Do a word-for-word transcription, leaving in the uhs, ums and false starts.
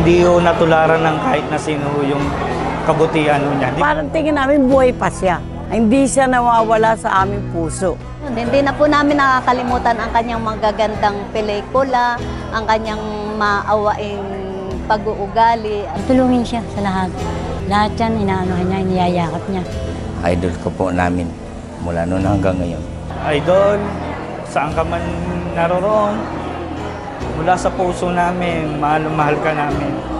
hindi ho natularan ng kahit na sino yung kabutihan ho niya. Parang tingin namin buhay pa siya. Hindi siya nawawala sa aming puso. Hindi na po namin nakakalimutan ang kanyang magagandang pelikula, ang kanyang maawaing pag-uugali. Tulungin siya sa lahat. Lahat yan, inaanohan niya, iniyayakap niya. Idol ko po namin mula noon hanggang ngayon. Idol, saan ka man naroroon, mula sa puso namin, mahal-mahal ka namin.